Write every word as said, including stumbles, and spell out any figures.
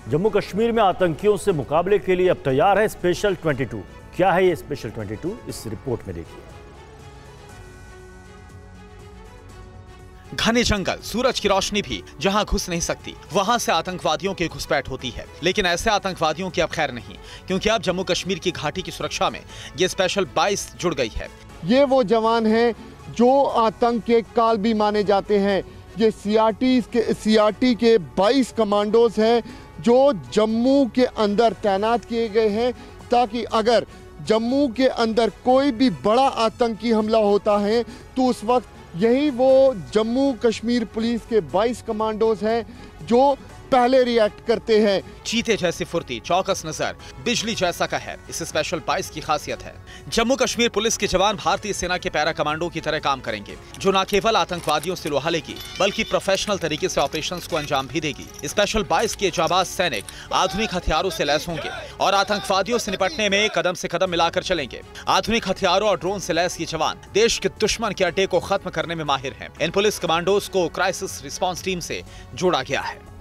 जम्मू कश्मीर में आतंकियों से मुकाबले के लिए अब तैयार है स्पेशल बाईस। क्या है ये स्पेशल बाईस, इस रिपोर्ट में देखिए। घने जंगल, सूरज की रोशनी भी जहां घुस नहीं सकती, वहां से आतंकवादियों की घुसपैठ होती है। लेकिन ऐसे आतंकवादियों की अब खैर नहीं, क्योंकि अब जम्मू कश्मीर की घाटी की सुरक्षा में ये स्पेशल बाईस जुड़ गई है। ये वो जवान हैं जो आतंक के कालबी माने जाते हैं। ये सीआरटी के सीआरटी के बाईस कमांडोज हैं जो जम्मू के अंदर तैनात किए गए हैं, ताकि अगर जम्मू के अंदर कोई भी बड़ा आतंकी हमला होता है तो उस वक्त यही वो जम्मू कश्मीर पुलिस के बाईस कमांडोज हैं जो पहले रिएक्ट करते हैं। चीते जैसी फुर्ती, चौकस नजर, बिजली जैसा का है इस स्पेशल बाईस की खासियत है। जम्मू कश्मीर पुलिस के जवान भारतीय सेना के पैरा कमांडो की तरह काम करेंगे, जो न केवल आतंकवादियों से लोहा लेगी बल्कि प्रोफेशनल तरीके से ऑपरेशंस को अंजाम भी देगी। स्पेशल बाईस के जाबाज सैनिक आधुनिक हथियारों से लैस होंगे और आतंकवादियों से निपटने में कदम से कदम मिलाकर चलेंगे। आधुनिक हथियारों और ड्रोन से लैस ये जवान देश के दुश्मन के अड्डे को खत्म करने में माहिर हैं। इन पुलिस कमांडोज को क्राइसिस रिस्पॉन्स टीम से जोड़ा गया है।